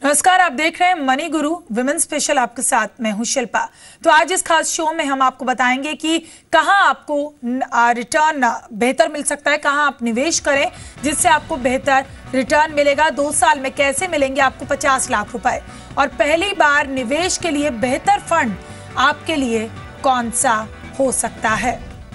नमस्कार, आप देख रहे हैं मनी गुरु विमेन स्पेशल। आपके साथ मैं हूं शिल्पा। तो आज इस खास शो में हम आपको बताएंगे कि कहां आपको रिटर्न बेहतर मिल सकता है, कहां आप निवेश करें जिससे आपको बेहतर रिटर्न मिलेगा। 2 साल में कैसे मिलेंगे आपको 50 लाख रुपए, और पहली बार निवेश के लिए बेहतर फंड आपके लिए कौन सा हो सकता है।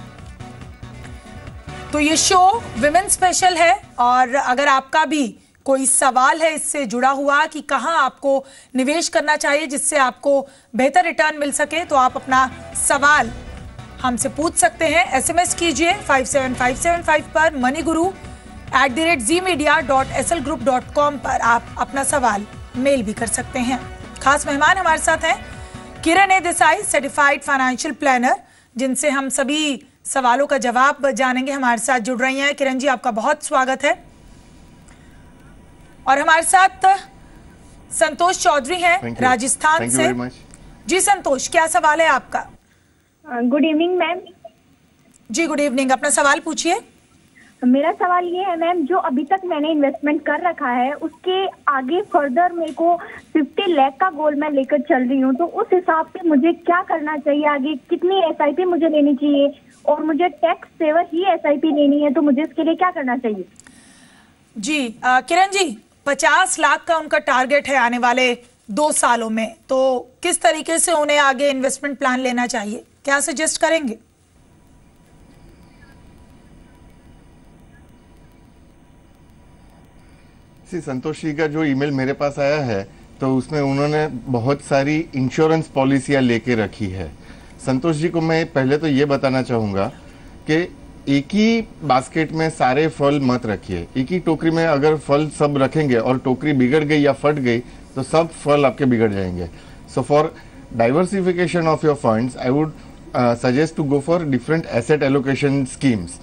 तो ये शो विमेन स्पेशल है, और अगर आपका भी कोई सवाल है इससे जुड़ा हुआ कि कहां आपको निवेश करना चाहिए जिससे आपको बेहतर रिटर्न मिल सके, तो आप अपना सवाल हमसे पूछ सकते हैं। एसएमएस कीजिए 57575 पर, moniguru@zmedia.slgroup.com पर आप अपना सवाल मेल भी कर सकते हैं। खास मेहमान हमारे साथ हैं Kiran A Desai, certified financial planner, जिनसे हम सभी सवालों का जवाब जानेंगे। हमारे साथ जुड़ रही हैं किरण जी, आपका बहुत स्वागत है। और हमारे साथ संतोष चौधरी हैं राजस्थान से। जी संतोष, क्या सवाल है आपका? Good evening ma'am. जी गुड इवनिंग, अपना सवाल पूछिए। मेरा सवाल ये है मैम, जो अभी तक मैंने इन्वेस्टमेंट कर रखा है उसके आगे फर्दर मेरे को 50 लाख का गोल मैं लेकर चल रही हूँ, तो उस हिसाब से मुझे क्या करना चाहिए? आगे कितनी SIP मुझे लेनी चाहिए, और मुझे टैक्स सेवर ही SIP लेनी है, तो मुझे इसके लिए क्या करना चाहिए? जी किरण जी, 50 लाख का उनका टारगेट है आने वाले 2 सालों में, तो किस तरीके से उन्हें आगे इन्वेस्टमेंट प्लान लेना चाहिए, क्या सजेस्ट करेंगे? संतोष जी का जो ईमेल मेरे पास आया है, तो उसमें उन्होंने बहुत सारी इंश्योरेंस पॉलिसियां लेके रखी है। संतोष जी को मैं पहले तो ये बताना चाहूंगा कि एक ही बास्केट में सारे फल मत रखिए। एक ही टोकरी में अगर फल सब रखेंगे और टोकरी बिगड़ गई या फट गई तो सब फल आपके बिगड़ जाएंगे। So for diversification of your funds I would suggest to go for different asset allocation schemes.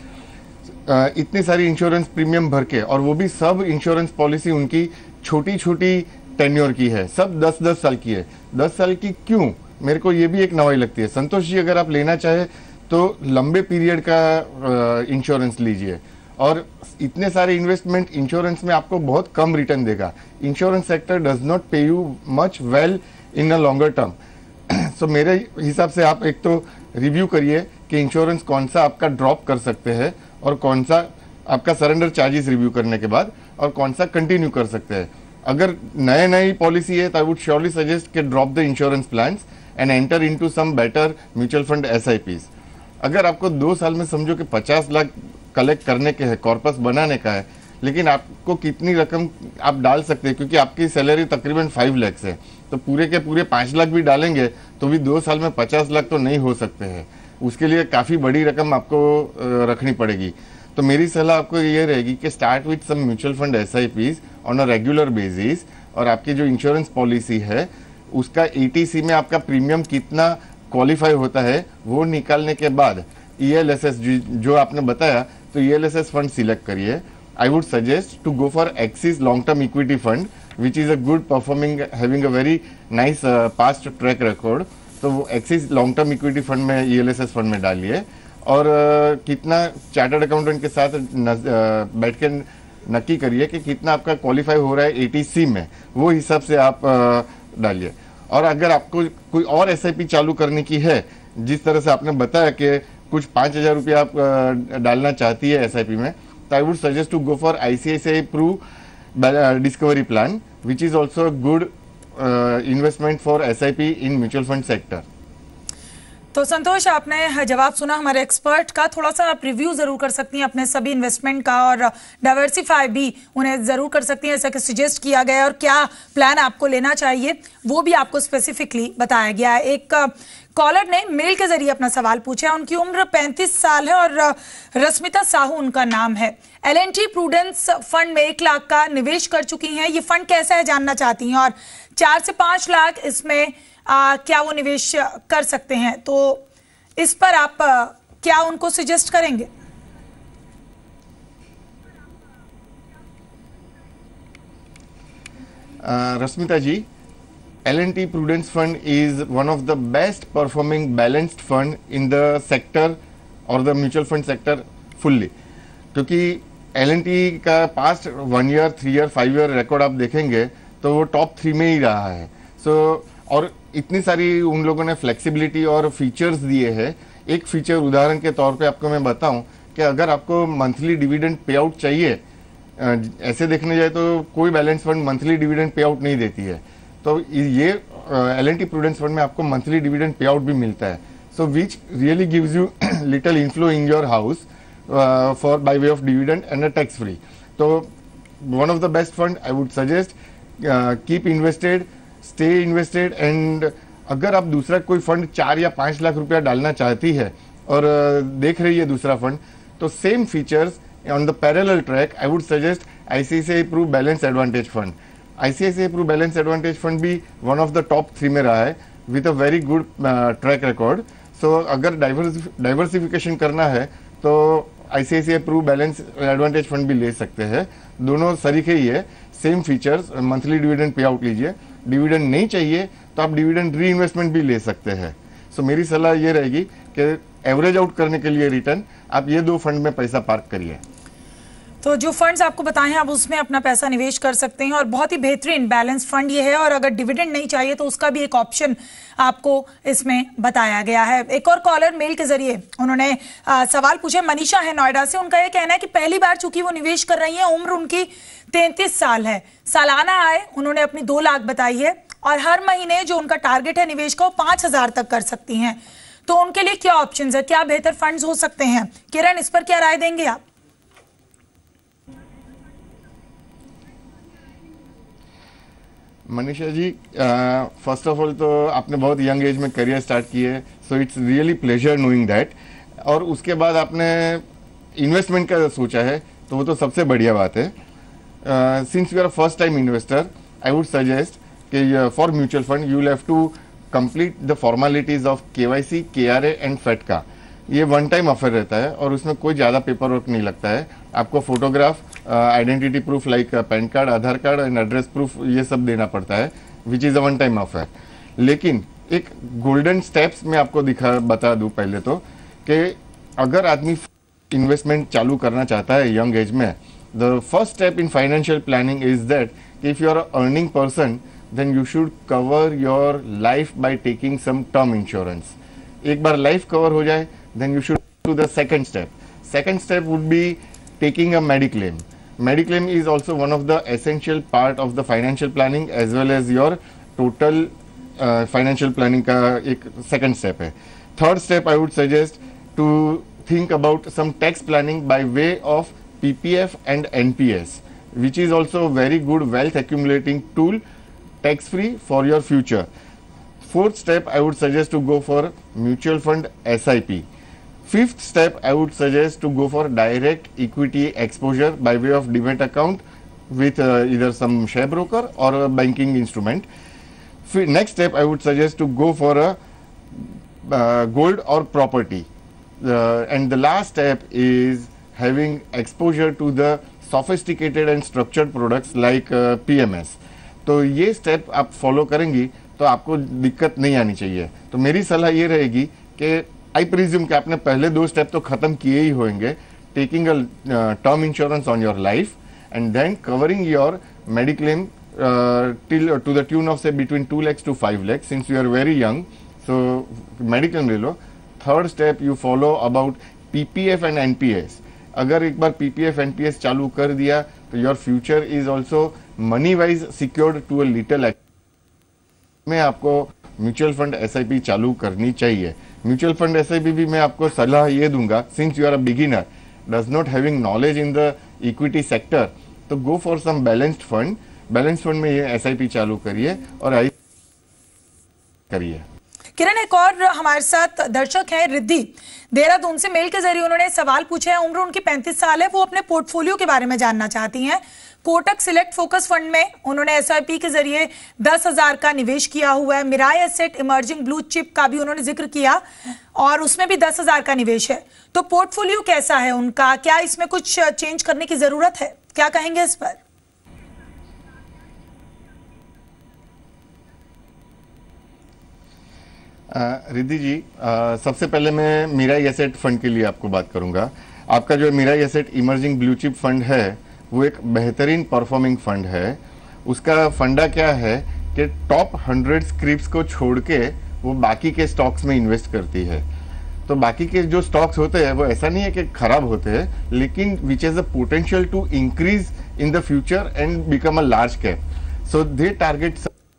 इतनी सारी इंश्योरेंस प्रीमियम भर के, और वो भी सब इंश्योरेंस पॉलिसी उनकी छोटी छोटी टेन्योर की है, सब 10-10 साल की है। 10 साल की क्यों, मेरे को ये भी एक नवाई लगती है। संतोष जी, अगर आप लेना चाहे तो लंबे पीरियड का इंश्योरेंस लीजिए, और इतने सारे इन्वेस्टमेंट इंश्योरेंस में आपको बहुत कम रिटर्न देगा। Insurance sector does not pay you much well in a longer term. So मेरे हिसाब से आप एक तो रिव्यू करिए कि इंश्योरेंस कौन सा आपका ड्रॉप कर सकते हैं, और कौन सा आपका सरेंडर चार्जेस रिव्यू करने के बाद, और कौन सा कंटिन्यू कर सकते हैं। अगर नई पॉलिसी है तो आई वुड श्योरली सजेस्ट कि drop the insurance plans and enter into some better mutual fund SIPs। अगर आपको 2 साल में समझो कि 50 लाख कलेक्ट करने के है, कॉर्पस बनाने का है, लेकिन आपको कितनी रकम आप डाल सकते हैं, क्योंकि आपकी सैलरी तकरीबन 5 लाख है, तो पूरे के पूरे 5 लाख भी डालेंगे तो भी 2 साल में 50 लाख तो नहीं हो सकते हैं। उसके लिए काफ़ी बड़ी रकम आपको रखनी पड़ेगी। तो मेरी सलाह आपको ये रहेगी कि start with some mutual fund SIPs on a regular basis, और आपकी जो इंश्योरेंस पॉलिसी है उसका ETC में आपका प्रीमियम कितना क्वालिफाई होता है वो निकालने के बाद ELSS जो आपने बताया, तो ELSS फंड सिलेक्ट करिए। I would suggest to go for Axis long term equity fund which is a good performing, having a very nice past track record. तो वो Axis long term equity fund में ELSS fund में डालिए, और कितना chartered accountant के साथ बैठ के नक्की करिए कि कितना आपका क्वालिफाई हो रहा है ETC में, वो हिसाब से आप डालिए। और अगर आपको कोई और SIP चालू करने की है, जिस तरह से आपने बताया कि कुछ 5,000 रुपया आप डालना चाहती है SIP में, तो I would suggest to go for ICICI Pru discovery plan which is also good investment for SIP in mutual fund sector. तो संतोष, आपने जवाब सुना हमारे एक्सपर्ट का। थोड़ा सा आप रिव्यू जरूर कर सकती हैं अपने सभी इन्वेस्टमेंट का, और डाइवर्सिफाई भी उन्हें जरूर कर सकती हैं, ऐसा कि सजेस्ट किया गया है, और क्या प्लान आपको लेना चाहिए वो भी आपको स्पेसिफिकली बताया गया है। एक कॉलर ने मेल के जरिए अपना सवाल पूछा। उनकी उम्र 35 साल है और रश्मिता साहू उनका नाम है। L&T प्रूडेंस फंड में 1 लाख का निवेश कर चुकी हैं। ये फंड कैसा है जानना चाहती हैं, और 4 से 5 लाख इसमें क्या वो निवेश कर सकते हैं, तो इस पर आप क्या उनको सजेस्ट करेंगे? रश्मिता जी, L&T Prudence Fund is one of the best performing balanced fund in the sector or the mutual fund sector fully, क्योंकि L&T का past 1 year, 3 year, 5 year record आप देखेंगे तो वो टॉप 3 में ही रहा है। और इतनी सारी उन लोगों ने फ्लेक्सिबिलिटी और फीचर्स दिए हैं। एक फीचर उदाहरण के तौर पे आपको मैं बताऊं कि अगर आपको मंथली डिविडेंड पे आउट चाहिए, ऐसे देखने जाए तो कोई balance fund monthly dividend pay out नहीं देती है, तो ये L&T प्रूडेंस फंड में आपको मंथली डिविडेंड पे आउट भी मिलता है। So which really gives you little inflow in your house for by way of dividend and tax free. तो one of the best fund I would suggest, keep invested, stay invested. And अगर आप दूसरा कोई fund 4 या 5 लाख रुपया डालना चाहती है और देख रही है दूसरा फंड, तो same features on the parallel track I would suggest ICICI Pru balance advantage fund. ICICI Pru balance advantage fund भी वन ऑफ द टॉप 3 में रहा है with a very good track record. So अगर diversification करना है तो ICICI Pru balance advantage fund भी ले सकते हैं। दोनों सरीखे ही है, same features, monthly dividend pay out लीजिए। डिविडेंड नहीं चाहिए तो आप डिविडेंड री इन्वेस्टमेंट भी ले सकते हैं। सो मेरी सलाह ये रहेगी कि एवरेज आउट करने के लिए रिटर्न आप ये 2 फंड में पैसा पार्क करिए। तो जो फंड्स आपको बताए हैं आप उसमें अपना पैसा निवेश कर सकते हैं और बहुत ही बेहतरीन बैलेंस फंड ये है। और अगर डिविडेंड नहीं चाहिए तो उसका भी एक ऑप्शन आपको इसमें बताया गया है। एक और कॉलर मेल के जरिए उन्होंने सवाल पूछे, मनीषा है नोएडा से। उनका ये कहना है कि पहली बार चूंकि वो निवेश कर रही है, उम्र उनकी 33 साल है, सालाना आय उन्होंने अपनी 2 लाख बताई है और हर महीने जो उनका टारगेट है निवेश का वो 5,000 तक कर सकती हैं। तो उनके लिए क्या ऑप्शंस है, क्या बेहतर फंड्स हो सकते हैं? किरण, इस पर क्या राय देंगे आप? Manisha ji, first of all तो आपने बहुत यंग एज में करियर स्टार्ट किए, so it's really pleasure knowing that. और उसके बाद आपने इन्वेस्टमेंट का सोचा है तो वो तो सबसे बढ़िया बात है। Since you are first time investor, I would suggest कि for mutual fund you will have to complete the formalities of KYC, KRA and FATCA। ये वन टाइम अफेयर रहता है और उसमें कोई ज़्यादा पेपर वर्क नहीं लगता है। आपको photograph, identity proof like PAN card, Aadhaar card and address proof, ये सब देना पड़ता है, which is a one time affair. लेकिन एक गोल्डन स्टेप्स में आपको बता दूं पहले तो, कि अगर आदमी इन्वेस्टमेंट चालू करना चाहता है यंग एज में, the first step in financial planning is that if you are earning person then you should cover your life by taking some term insurance. एक बार life cover हो जाए then you should do the second step. Second step would be taking a mediclaim. Mediclaim is also one of the essential part of the financial planning as well as your total financial planning का एक second step है. Third step I would suggest to think about some tax planning by way of PPF and NPS, which is also a very good wealth accumulating tool, tax free for your future. Fourth step I would suggest to go for mutual fund SIP. Fifth step I would suggest to go for direct equity exposure by way of demat account with either some share broker or a banking instrument. Next step I would suggest to go for a gold or property. And the last step is having exposure to the sophisticated and structured products like PMS. तो ये step आप follow करेंगी तो आपको दिक्कत नहीं आनी चाहिए। तो मेरी सलाह ये रहेगी कि आई प्रिज्यूम कि आपने पहले 2 स्टेप तो खत्म किए ही होंगे, taking a term insurance on your life and then covering your mediclaim till to the tune of say between 2 lakhs to 5 lakhs since you are very young, so mediclaim ले लो। Third step you follow about PPF and NPS। अगर एक बार PPF NPS चालू कर दिया तो your future is also money wise secured to a little. में आपको म्यूचुअल फंड SIP चालू करनी चाहिए। म्यूचुअल फंड SIP भी मैं आपको सलाह ये दूंगा, since you are a beginner, does not having knowledge in the equity sector, तो go for some balanced fund. Balance fund में ये SIP चालू करिए और आई करिए। किरण, एक और हमारे साथ दर्शक है रिद्धि देहरादून से, मेल के जरिए उन्होंने सवाल पूछा है। उम्र उनकी 35 साल है, वो अपने पोर्टफोलियो के बारे में जानना चाहती हैं। कोटक सिलेक्ट फोकस फंड में उन्होंने SIP के जरिए 10,000 का निवेश किया हुआ है। Mirae asset emerging blue chip का भी उन्होंने जिक्र किया और उसमें भी 10,000 का निवेश है। तो पोर्टफोलियो कैसा है उनका, क्या इसमें कुछ चेंज करने की जरूरत है, क्या कहेंगे इस पर? रिद्धि जी, सबसे पहले मैं मिराई एसेट फंड के लिए आपको बात करूंगा। आपका जो Mirae asset emerging blue chip fund है वो एक बेहतरीन परफॉर्मिंग फंड है उसका फंडा क्या है कि टॉप 100 स्क्रिप्ट्स को छोड़ के वो बाकी के स्टॉक्स में इन्वेस्ट करती है। तो बाकी के जो स्टॉक्स होते हैं वो ऐसा नहीं है कि खराब होते हैं, लेकिन which has a potential to increase in the future and become a large cap, so they target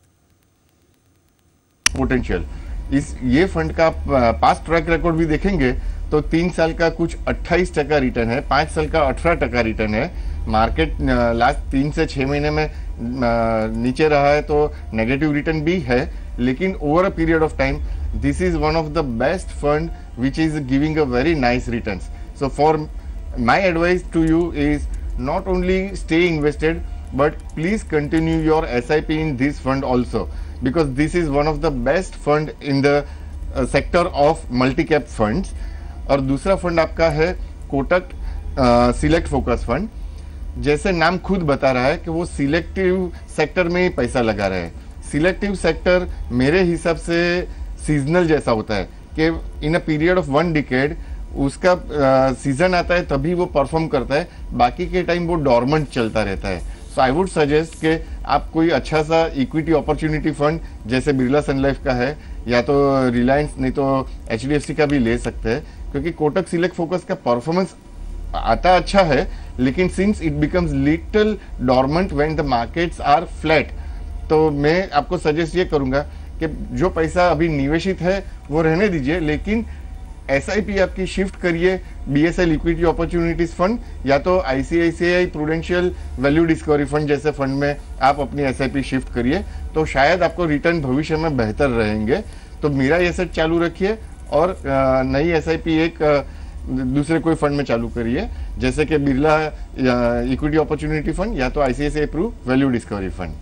potential. इस ये फंड का पास्ट ट्रैक रिकॉर्ड भी देखेंगे तो 3 साल का कुछ 28% रिटर्न है, 5 साल का 18% रिटर्न है। मार्केट लास्ट 3 से 6 महीने में नीचे रहा है तो नेगेटिव रिटर्न भी है, लेकिन over a period of time this is one of the best fund which is giving a very nice returns. So for my advice to you is not only stay invested but please continue your SIP in this fund also, because this is one of the best fund in the sector of multi cap funds. और दूसरा fund आपका है Kotak select focus fund. जैसे नाम खुद बता रहा है कि वो सिलेक्टिव सेक्टर में ही पैसा लगा रहा है। सिलेक्टिव सेक्टर मेरे हिसाब से सीजनल जैसा होता है कि in a period of 1 decade उसका सीजन आता है तभी वो परफॉर्म करता है, बाकी के टाइम वो डॉर्मेंट चलता रहता है। सो आई वुड सजेस्ट कि आप कोई अच्छा सा इक्विटी अपॉर्चुनिटी फंड जैसे बिरला सन लाइफ का है या तो रिलायंस नहीं तो HDFC का भी ले सकते हैं, क्योंकि कोटक सिलेक्ट फोकस का परफॉर्मेंस आता अच्छा है, लेकिन since it becomes little dormant when the markets are flat, तो मैं आपको सजेस्ट ये करूंगा कि जो पैसा अभी निवेशित है वो रहने दीजिए, लेकिन SIP आपकी शिफ्ट करिए BSL इक्विटी अपॉर्चुनिटीज फंड या तो ICICI prudential value discovery fund जैसे फंड में आप अपनी SIP शिफ्ट करिए, तो शायद आपको रिटर्न भविष्य में बेहतर रहेंगे। तो मेरा ये सेट चालू रखिए और नई SIP एक दूसरे कोई फंड में चालू करिए, जैसे कि बिरला इक्विटी अपॉर्चुनिटी फंड या तो ICICI pru value discovery fund.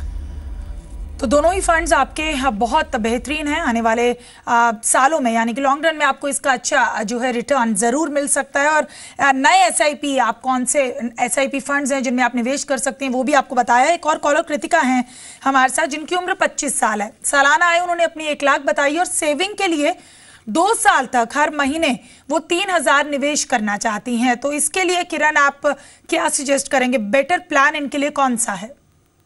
तो दोनों ही फंड्स आपके बहुत बेहतरीन हैं। आने वाले सालों में यानी कि लॉन्ग रन में आपको इसका अच्छा जो है रिटर्न जरूर मिल सकता है। और नए SIP आप कौन से SIP फंड्स हैं जिनमें आप निवेश कर सकते हैं वो भी आपको बताया। एक और कॉलर कृतिका हैं हमारे साथ जिनकी उम्र 25 साल है, सालाना आय उन्होंने अपनी 1 लाख बताई और सेविंग के लिए 2 साल तक हर महीने वो 3000 निवेश करना चाहती हैं। तो इसके लिए किरण आप क्या सजेस्ट करेंगे, बेटर प्लान इनके लिए कौन सा है?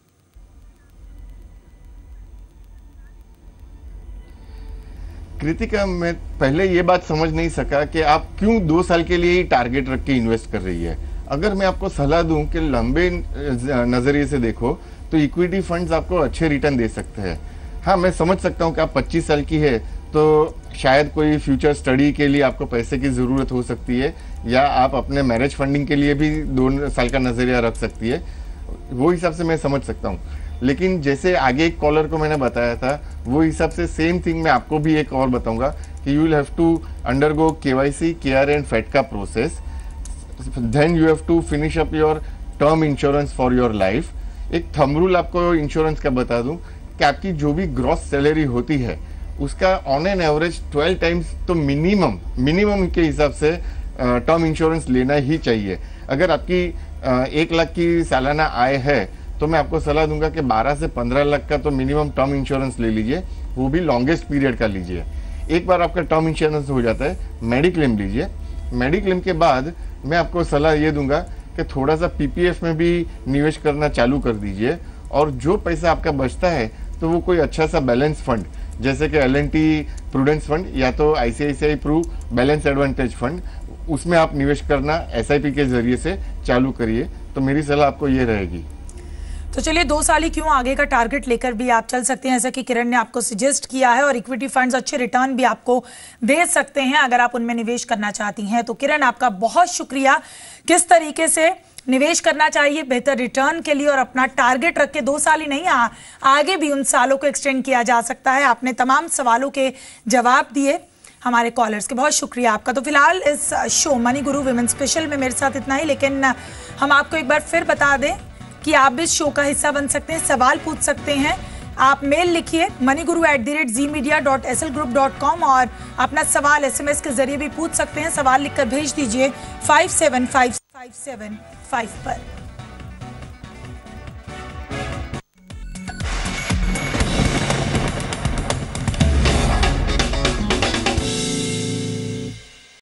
कृतिका, मैं पहले ये बात समझ नहीं सका कि आप क्यों 2 साल के लिए ही टारगेट रख के इन्वेस्ट कर रही है। अगर मैं आपको सलाह दूं कि लंबे नजरिए से देखो तो इक्विटी फंड्स आपको अच्छे रिटर्न दे सकते हैं। हाँ, मैं समझ सकता हूं कि आप 25 साल की है तो शायद कोई फ्यूचर स्टडी के लिए आपको पैसे की जरूरत हो सकती है, या आप अपने मैरिज फंडिंग के लिए भी 2 साल का नजरिया रख सकती है, वो हिसाब से मैं समझ सकता हूँ। लेकिन जैसे आगे एक कॉलर को मैंने बताया था वो हिसाब से सेम थिंग मैं आपको भी एक और बताऊंगा कि you will have to undergo KYC, KRA and FATCA process, then you have to finish up your term insurance for your life. एक थंब रूल आपको इंश्योरेंस का बता दूं कि आपकी जो भी ग्रॉस सैलरी होती है उसका ऑन एन एवरेज 12 टाइम्स तो मिनिमम के हिसाब से टर्म इंश्योरेंस लेना ही चाहिए। अगर आपकी 1 लाख की सालाना आय है तो मैं आपको सलाह दूंगा कि 12 से 15 लाख का तो मिनिमम टर्म इंश्योरेंस ले लीजिए, वो भी लॉन्गेस्ट पीरियड का लीजिए। एक बार आपका टर्म इंश्योरेंस हो जाता है, मेडिक्लेम लीजिए। मेडिक्लेम के बाद मैं आपको सलाह ये दूंगा कि थोड़ा सा PPF में भी निवेश करना चालू कर दीजिए, और जो पैसा आपका बचता है तो वो कोई अच्छा सा बैलेंस फंड जैसे कि L&T प्रूडेंस फंड या तो ICICI pru balance advantage fund, उसमें आप निवेश करना SIP के जरिए से चालू करिए। तो मेरी सलाह आपको ये रहेगी। तो चलिए 2 साल ही क्यों, आगे का टारगेट लेकर भी आप चल सकते हैं जैसा कि किरण ने आपको सजेस्ट किया है, और इक्विटी फंड्स अच्छे रिटर्न भी आपको दे सकते हैं अगर आप उनमें निवेश करना चाहती हैं। तो किरण आपका बहुत शुक्रिया। किस तरीके से निवेश करना चाहिए बेहतर रिटर्न के लिए और अपना टारगेट रख के 2 साल ही नहीं आगे भी उन सालों को एक्सटेंड किया जा सकता है। आपने तमाम सवालों के जवाब दिए हमारे कॉलर्स के, बहुत शुक्रिया आपका। तो फिलहाल इस show money guru women special में मेरे साथ इतना ही, लेकिन हम आपको एक बार फिर बता दें कि आप भी इस शो का हिस्सा बन सकते हैं, सवाल पूछ सकते हैं। आप मेल लिखिए moneyguru@zmedia.slgroup.com और अपना सवाल SMS के जरिए भी पूछ सकते हैं। सवाल लिखकर भेज दीजिए 5755755 पर।